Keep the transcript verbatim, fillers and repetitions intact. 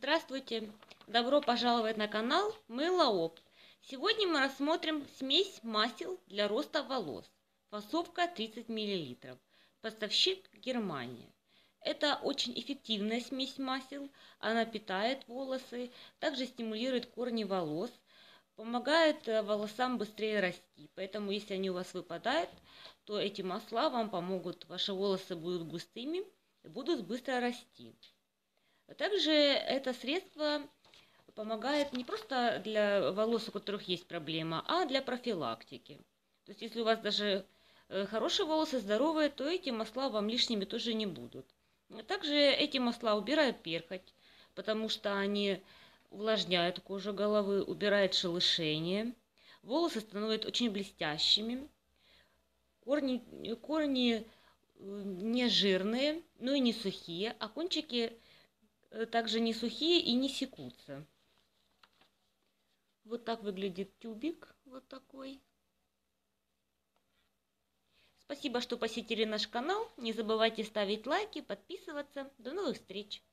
Здравствуйте! Добро пожаловать на канал Мылоопт. Сегодня мы рассмотрим смесь масел для роста волос. Фасовка тридцать миллилитров. Поставщик Германия. Это очень эффективная смесь масел. Она питает волосы, также стимулирует корни волос, помогает волосам быстрее расти. Поэтому, если они у вас выпадают, то эти масла вам помогут. Ваши волосы будут густыми и будут быстро расти. Также это средство помогает не просто для волос, у которых есть проблема, а для профилактики. То есть, если у вас даже хорошие волосы, здоровые, то эти масла вам лишними тоже не будут. Также эти масла убирают перхоть, потому что они увлажняют кожу головы, убирают шелушение. Волосы становятся очень блестящими. Корни, корни не жирные, но и не сухие, а кончики также не сухие и не секутся. Вот так выглядит тюбик, вот такой. Спасибо, что посетили наш канал. Не забывайте ставить лайки, подписываться. До новых встреч!